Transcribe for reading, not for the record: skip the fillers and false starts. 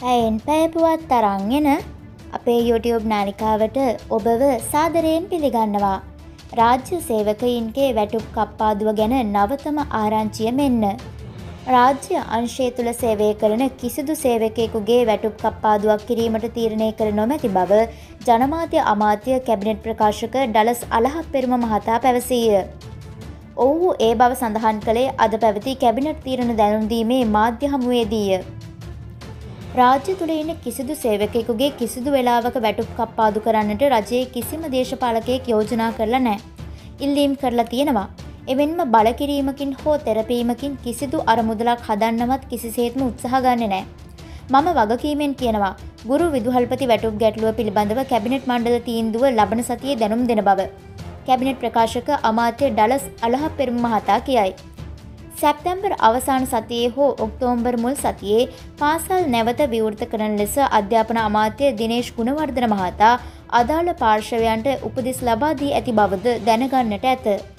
පැයෙන් පැයපුවත් තරන් එන අපේ YouTube නාලිකාවට ඔබව සාදරයෙන් පිළිගන්නවා. රාජ්‍ය සේවකයින්ගේ වැටුප් කප්පාදුව ගැන නවතම ආරංචිය මෙන්න. රාජ්‍ය අංශය තුළ සේවය කරන කිසිදු සේවකයෙකුගේ වැටුප් කප්පාදුවක් කිරීමට තීරණය කර නොමැති බව ජනමාධ්‍ය අමාත්‍ය කැබිනට් ප්‍රකාශක ඩලස් අලහප්පෙරුම මහතා පැවසීය. ඔහු ඒ බව සඳහන් කළේ අද පැවති කැබිනට් තීරණ දැනුම් දීමේ මාධ්‍ය හමුවේදීය. රාජ්‍ය තුළ ඉන්න කිසිදු සේවකයෙකුගේ කිසිදු වෙලාවක වැටුප් කප්පාදු කරන්නට රජයේ කිසිම දේශපාලකයෙක් යෝජනා කරලා නැහැ. ඉල්ලීම් කරලා තියෙනවා. එමෙන්ම බල කිරීමකින් හෝ තෙරපීමකින් කිසිදු අරමුදලක් හදන්නවත් කිසිසේත්ම උත්සාහ ගන්නෙ නැහැ. මම වගකීමෙන් කියනවා ගුරු විදුහල්පති වැටුප් ගැටලුව පිළිබඳව කැබිනට් මණ්ඩල තීන්දුව ලබන සතියේ දැනුම් දෙන බව කැබිනට් ප්‍රකාශක අමාත්‍ය ඩලස් අලහප්පෙරුම මහතා කියයි. සැප්තැම්බර් අවසාන සතියේ හෝ ඔක්තෝබර් මුල් සතියේ පාසල් නැවත විවෘත කරන ලෙස අධ්‍යාපන අමාත්‍ය දිනේෂ් ගුණවර්ධන මහතා අදාළ පාර්ශවයන්ට උපදෙස් ලබා දී ඇති බවද දැනගන්නට ඇත.